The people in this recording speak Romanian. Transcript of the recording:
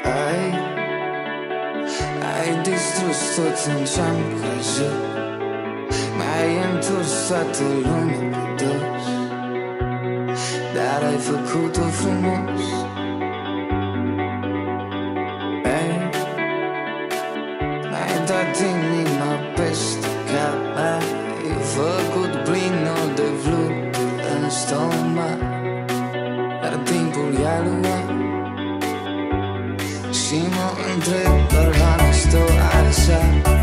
Ai distrus tot în ce-am crezut, mi-ai întors toată lumea pe dos, dar ai făcut-o frumos. Mi-ai dat inima peste cap, ai făcut plinul de fluturi în stomac, dar timpul i-a luat. Și mă întreb, doar la mișto așa,